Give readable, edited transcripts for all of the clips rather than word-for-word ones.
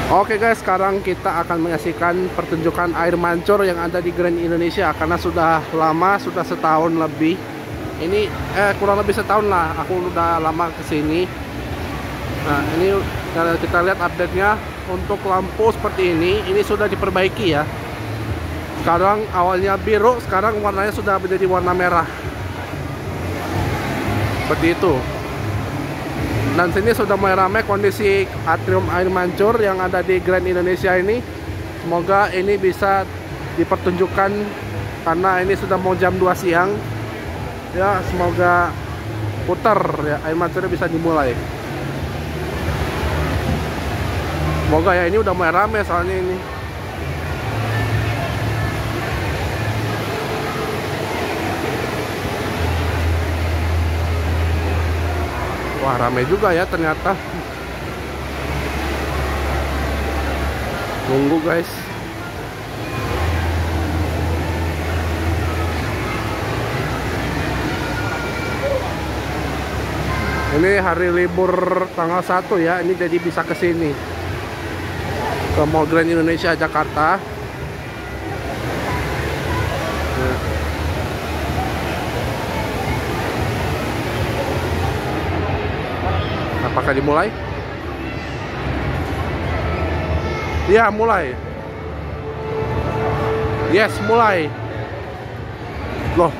Oke guys, sekarang kita akan menyaksikan pertunjukan air mancur yang ada di Grand Indonesia. Karena sudah lama, sudah setahun lebih. Ini kurang lebih setahun lah, aku udah lama kesini. Nah ini kita lihat update-nya. Untuk lampu seperti ini sudah diperbaiki ya. Sekarang awalnya biru, sekarang warnanya sudah menjadi warna merah. Seperti itu. Dan sini sudah mulai ramai kondisi atrium air mancur yang ada di Grand Indonesia ini. Semoga ini bisa dipertunjukkan karena ini sudah mau jam 2 siang. Ya, semoga putar ya, air mancurnya bisa dimulai. Semoga ya, ini udah mulai ramai soalnya ini. Wah, ramai juga ya ternyata. Nunggu guys. Ini hari libur tanggal 1 ya. Ini jadi bisa kesini ke Mall Grand Indonesia Jakarta. Apakah dimulai? Ya, mulai. Yes, mulai. Loh.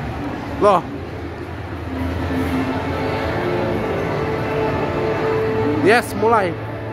Yes, mulai.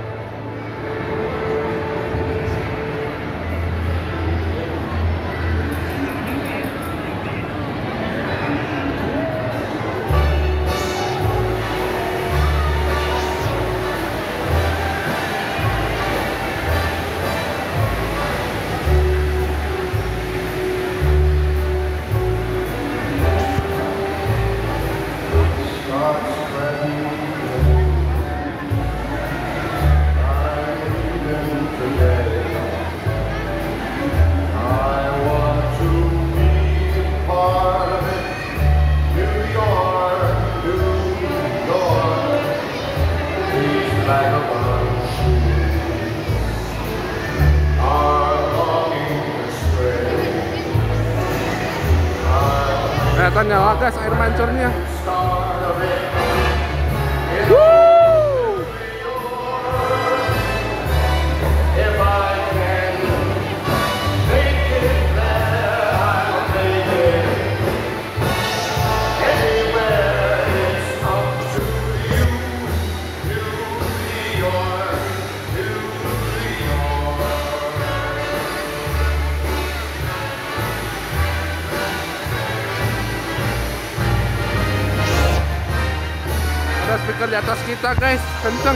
Kelihatan nyala guys air mancurnya. Speaker di atas kita guys, kenceng.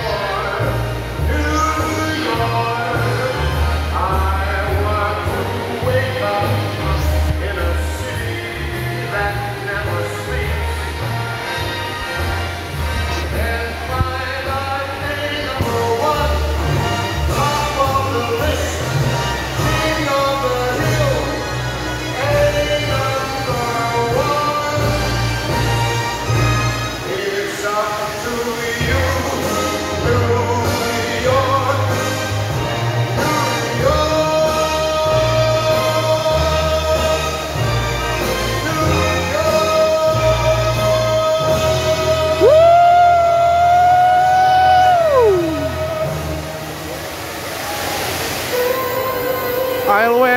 ALW.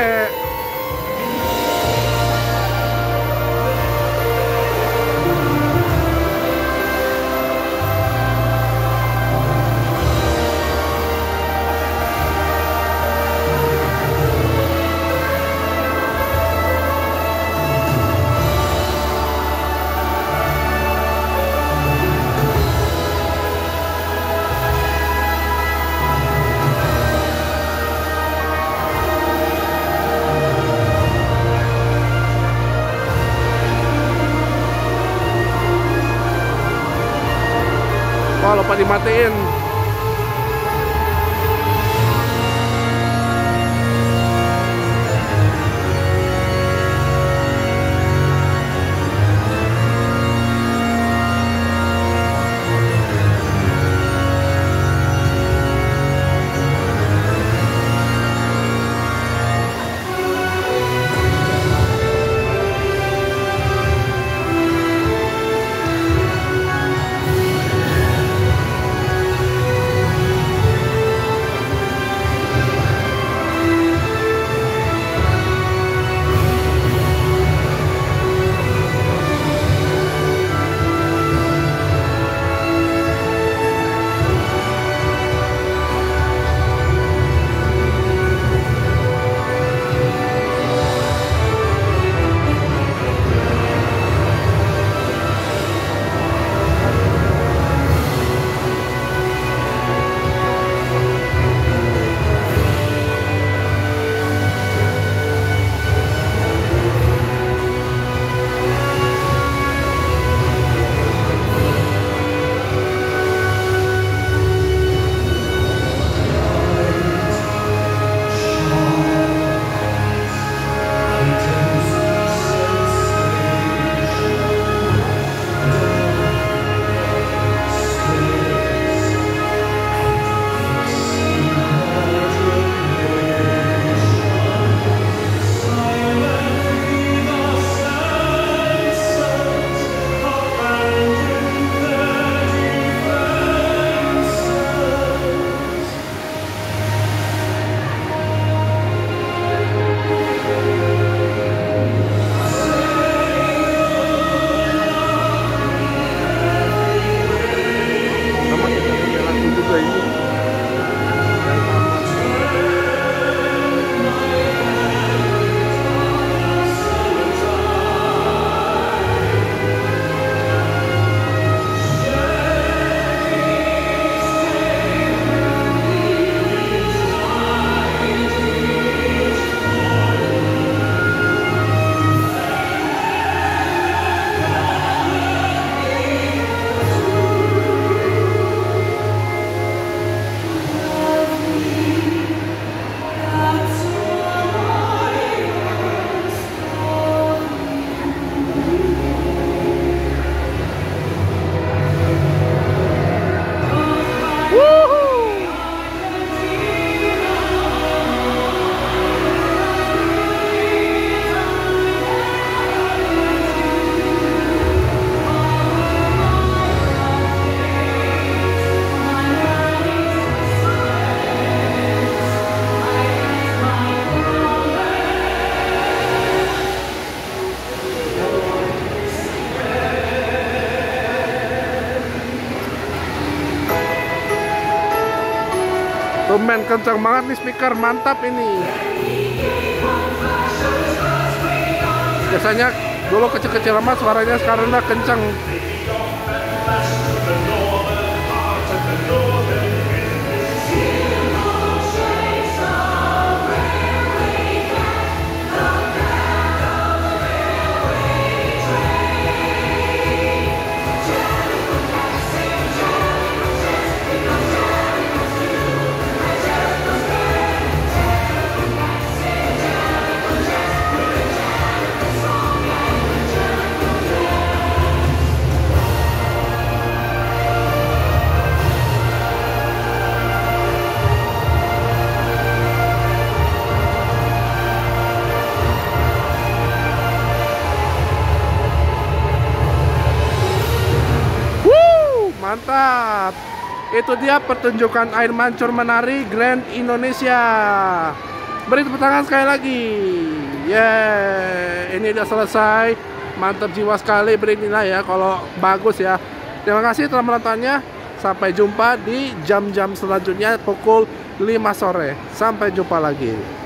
Oh, lupa dimatiin. men, kencang banget nih speaker, mantap ini. Biasanya dulu kecil-kecil amat suaranya, sekarang udah kencang. Mantap. Itu dia pertunjukan air mancur menari Grand Indonesia. Beri tepuk tangan sekali lagi. Ini udah selesai. Mantap jiwa sekali, beri nilai ya kalau bagus ya. Terima kasih telah menontonnya. Sampai jumpa di jam-jam selanjutnya pukul 5 sore. Sampai jumpa lagi.